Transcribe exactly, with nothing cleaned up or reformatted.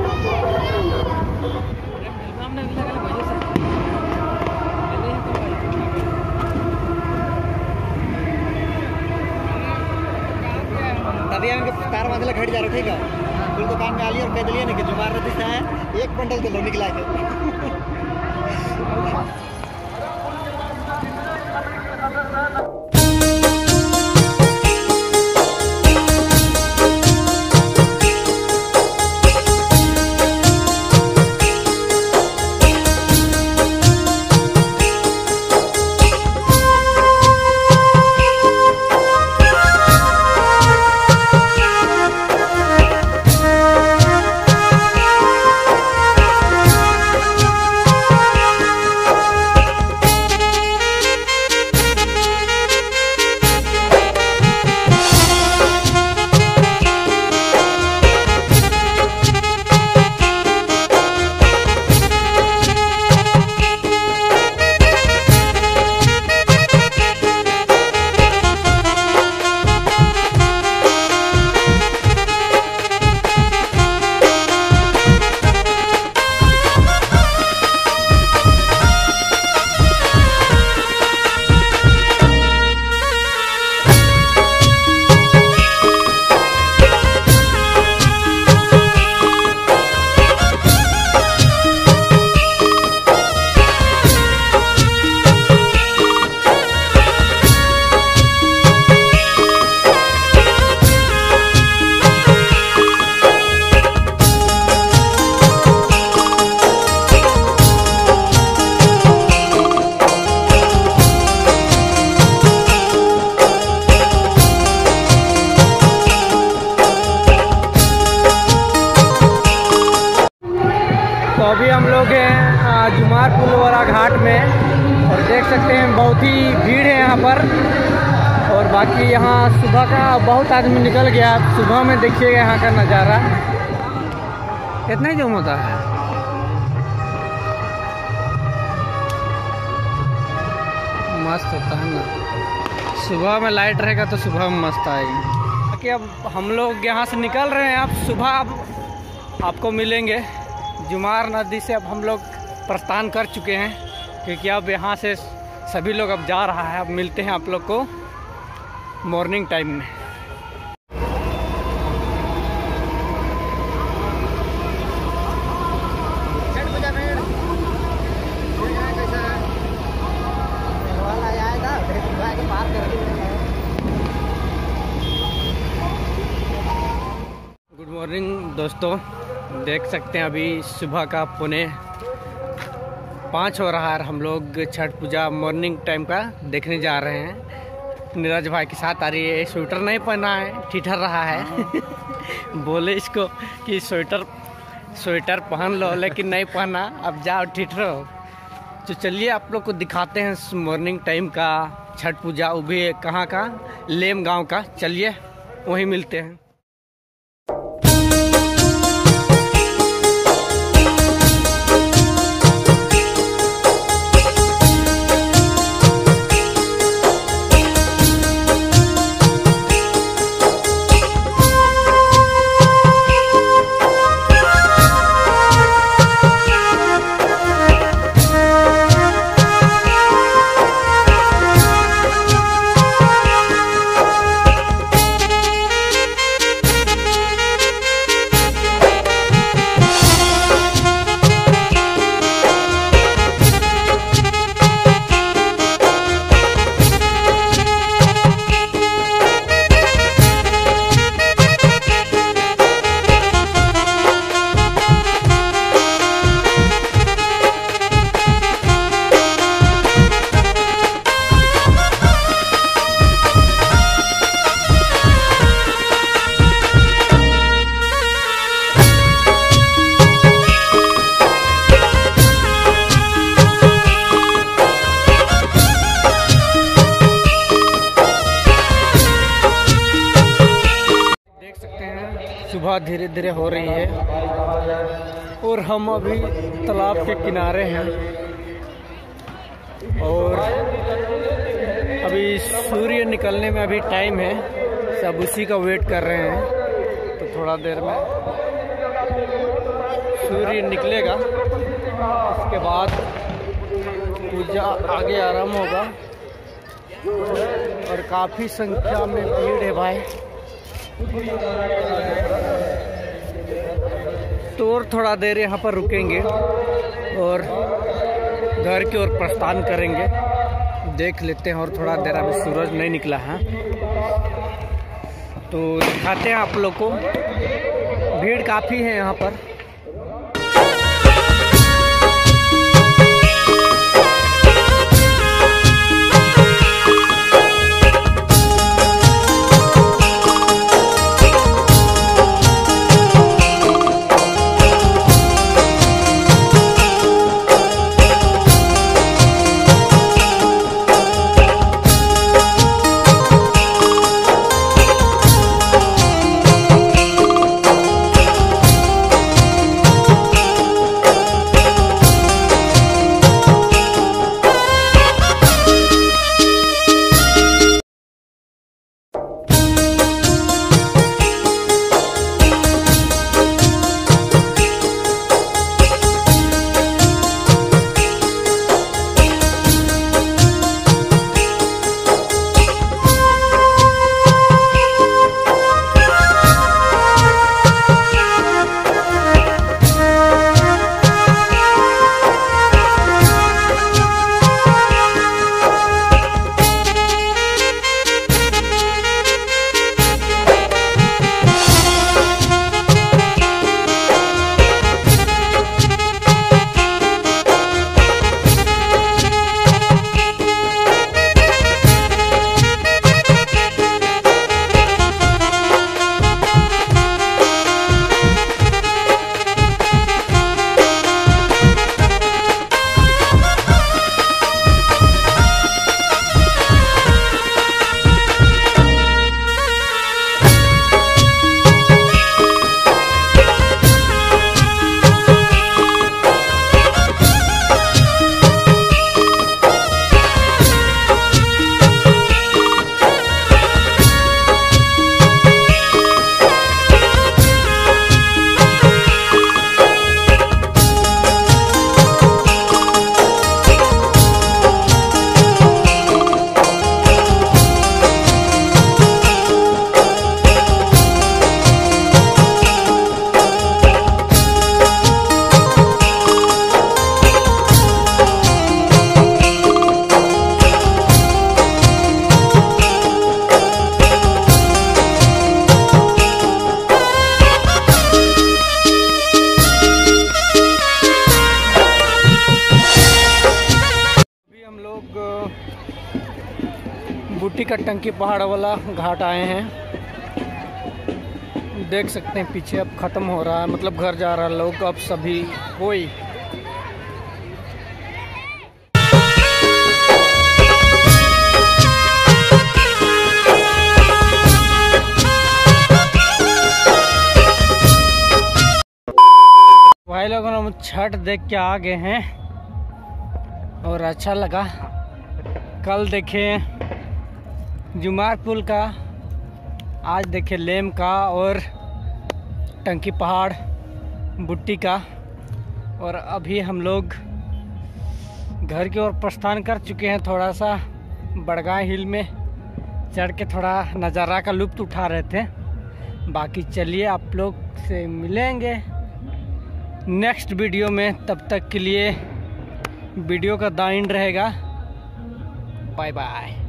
तार बांधले खड़ी जा रहा ठीक है। फिर दुकान में आली और कह दिलिए ना कि जुमार रती है एक बंडल तो लो निकला के। तो अभी हम लोग हैं जुमार पुलवारा घाट में और देख सकते हैं बहुत ही भीड़ है यहाँ पर। और बाकी यहाँ सुबह का बहुत आदमी निकल गया। सुबह में देखिएगा यहाँ का नज़ारा कितना ही जम होता है। मस्त होता है ना, सुबह में लाइट रहेगा तो सुबह में मस्त आएगी। बाकी अब हम लोग यहाँ से निकल रहे हैं। अब सुबह अब आपको मिलेंगे जुमार नदी से। अब हम लोग प्रस्थान कर चुके हैं क्योंकि अब यहाँ से सभी लोग अब जा रहा है। अब मिलते हैं आप लोग को मॉर्निंग टाइम में। गुड मॉर्निंग दोस्तों, देख सकते हैं अभी सुबह का पौने पाँच हो रहा है। हम लोग छठ पूजा मॉर्निंग टाइम का देखने जा रहे हैं। नीरज भाई के साथ आ रही है। स्वेटर नहीं पहना है, ठिठर रहा है। बोले इसको कि स्वेटर स्वेटर पहन लो, लेकिन नहीं पहना। अब जाओ ठिठरो। तो चलिए आप लोग को दिखाते हैं मॉर्निंग टाइम का छठ पूजा। वो भी कहाँ का, लेम गांव का। चलिए वहीं मिलते हैं। सुबह धीरे धीरे हो रही है और हम अभी तालाब के किनारे हैं और अभी सूर्य निकलने में अभी टाइम है। सब उसी का वेट कर रहे हैं। तो थोड़ा देर में सूर्य निकलेगा उसके बाद पूजा आगे आरंभ होगा। और काफ़ी संख्या में भीड़ है भाई। तो और थोड़ा देर यहाँ पर रुकेंगे और घर की ओर प्रस्थान करेंगे। देख लेते हैं, और थोड़ा देर अभी सूरज नहीं निकला है तो दिखाते हैं आप लोग को। भीड़ काफ़ी है यहाँ पर। बुट्टी का टंकी पहाड़ वाला घाट आए हैं। देख सकते हैं पीछे अब ख़त्म हो रहा है, मतलब घर जा रहा है लोग अब सभी कोई। भाई लोगों हम छठ देख के आ गए हैं और अच्छा लगा। कल देखे जुमार पुल का, आज देखे लेम का और टंकी पहाड़ बुट्टी का, और अभी हम लोग घर की ओर प्रस्थान कर चुके हैं। थोड़ा सा बड़गांव हिल में चढ़ के थोड़ा नज़ारा का लुत्फ़ उठा रहे थे। बाकी चलिए आप लोग से मिलेंगे नेक्स्ट वीडियो में। तब तक के लिए वीडियो का दाइन रहेगा। Bye bye.